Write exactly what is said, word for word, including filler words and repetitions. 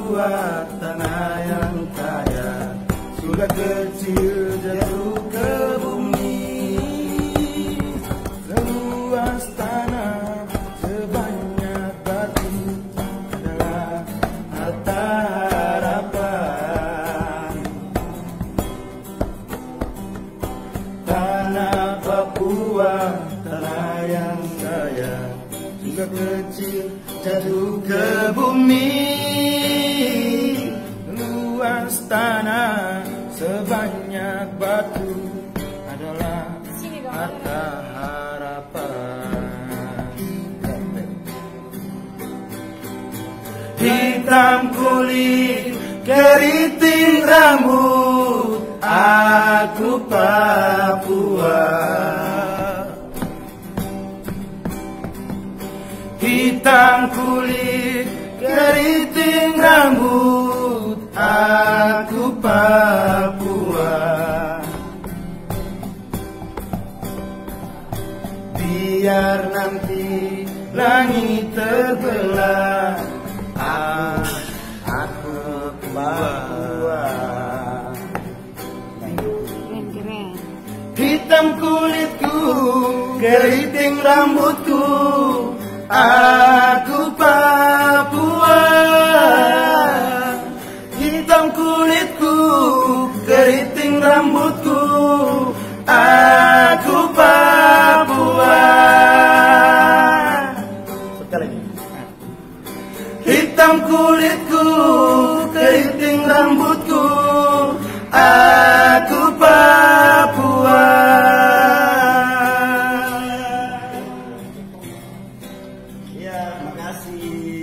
Papua, tanah yang kaya, surga kecil jatuh ke bumi. Seluas tanah sebanyak batu adalah harta harapan. Tanah Papua, tanah yang kaya, surga kecil jatuh ke bumi. Luas tanah sebanyak batu adalah harta harapan. Hitam kulit, keriting rambut, aku Papua. Hitam kulit, keriting rambut, aku Papua. Biar nanti langit terbelah, ah, aku Papua. Keren-keren. Hitam kulitku, keriting rambutku, aku Papua. Hitam kulitku, keriting rambutku, aku Papua. Sekali lagi. Hitam kulitku, keriting rambutku, aku Papua. Ya, makasih.